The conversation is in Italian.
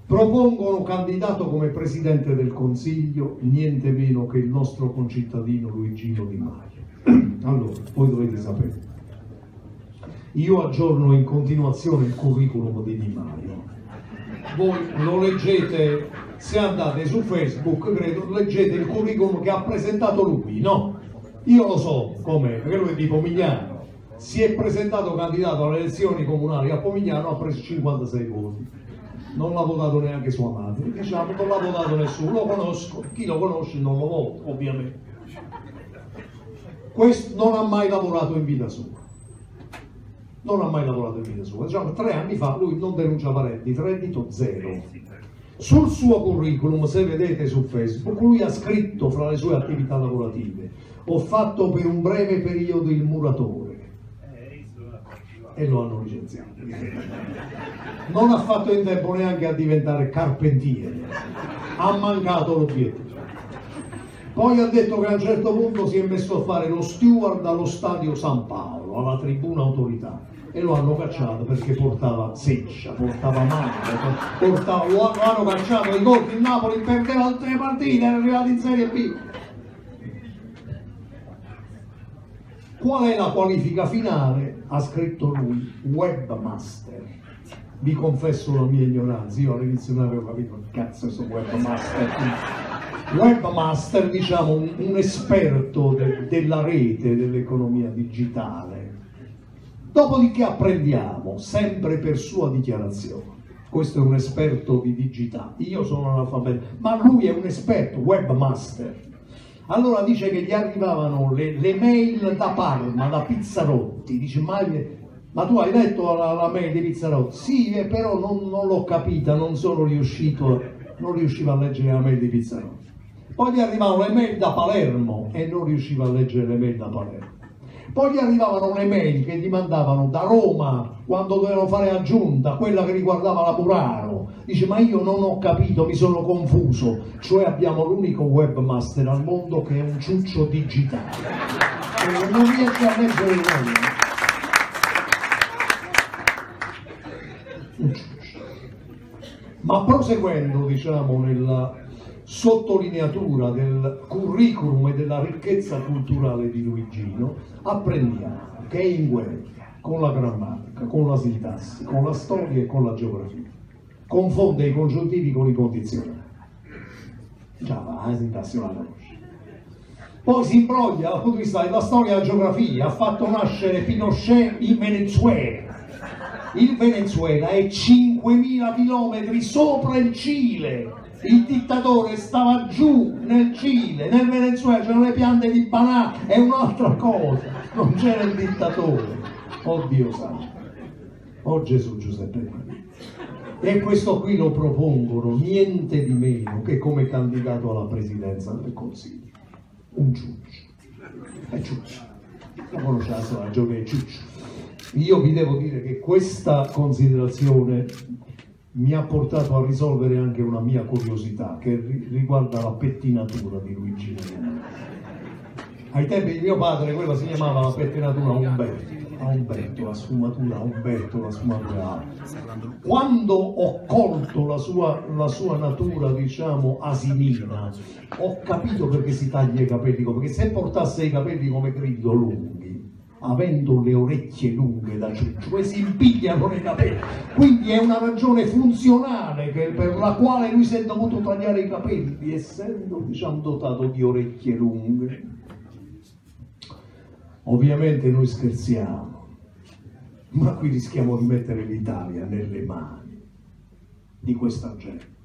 propongono candidato come Presidente del Consiglio niente meno che il nostro concittadino Luigino Di Maio. Allora, voi dovete sapere, io aggiorno in continuazione il curriculum di Di Maio. Voi lo leggete, se andate su Facebook, credo, leggete il curriculum che ha presentato lui, no? Io lo so com'è, perché lui è di Pomigliano. Si è presentato candidato alle elezioni comunali a Pomigliano, ha preso 56 voti. Non l'ha votato neanche sua madre, diciamo, non l'ha votato nessuno, lo conosco, chi lo conosce non lo vota, ovviamente. Questo non ha mai lavorato in vita sua. Non ha mai lavorato in vita sua. Diciamo, 3 anni fa lui non denunciava reddito zero. Sul suo curriculum, se vedete su Facebook, lui ha scritto fra le sue attività lavorative: ho fatto per un breve periodo il muratore. E lo hanno licenziato. Non ha fatto in tempo neanche a diventare carpentiere, ha mancato l'obiettivo. Poi ha detto che a un certo punto si è messo a fare lo steward allo stadio San Paolo, alla tribuna autorità, e lo hanno cacciato perché portava seccia, portava male, lo hanno cacciato, ricordi, il Napoli perdeva tutte le partite, era arrivato in Serie B. Qual è la qualifica finale? Ha scritto lui, webmaster. Vi confesso la mia ignoranza, io all'inizio non avevo capito che cazzo è questo webmaster. Webmaster, diciamo, un esperto della rete, dell'economia digitale. Dopodiché apprendiamo, sempre per sua dichiarazione, questo è un esperto di digitale, io sono analfabeto, ma lui è un esperto, webmaster. Allora dice che gli arrivavano le mail da Parma, da Pizzarotti. Dice, ma tu hai letto la mail di Pizzarotti? Sì, però non l'ho capita, non riuscivo a leggere la mail di Pizzarotti. Poi gli arrivavano le mail da Palermo e non riusciva a leggere le mail da Palermo. Poi gli arrivavano le mail che gli mandavano da Roma quando dovevano fare aggiunta, quella che riguardava la Muraro. Dice, ma io non ho capito, mi sono confuso. Cioè abbiamo l'unico webmaster al mondo che è un ciuccio digitale. Non riesce a leggere le mail. Ma proseguendo, diciamo, nella sottolineatura del curriculum e della ricchezza culturale di Luigino, apprendiamo che è in guerra con la grammatica, con la sintassi, con la storia e con la geografia. Confonde i congiuntivi con i condizionali. Già, la sintassi non la conosce. Poi si imbroglia dal punto di vista della storia e della geografia. Ha fatto nascere Pinochet in Venezuela. Il Venezuela è 5.000 chilometri sopra il Cile. Il dittatore stava giù nel Cile, nel Venezuela c'erano le piante di banana, è un'altra cosa, non c'era il dittatore. Oh Dio santo, oh Gesù Giuseppe Maria. E questo qui lo propongono niente di meno che come candidato alla presidenza del Consiglio. Un ciuccio. È ciuccio. La conosce la ragione, è ciuccio. Io vi devo dire che questa considerazione mi ha portato a risolvere anche una mia curiosità che riguarda la pettinatura di Luigino Di Maio. Ai tempi di mio padre quella si chiamava la pettinatura Umberto, la sfumatura Umberto, la sfumatura A. Quando ho colto la sua natura, diciamo, asinina, ho capito perché si taglia i capelli, perché se portasse i capelli come Grillo lunghi, avendo le orecchie lunghe da ciuccio, e si impigliano nei capelli, quindi è una ragione funzionale per la quale lui si è dovuto tagliare i capelli, essendo, diciamo, dotato di orecchie lunghe. Ovviamente noi scherziamo, ma qui rischiamo di mettere l'Italia nelle mani di questa gente.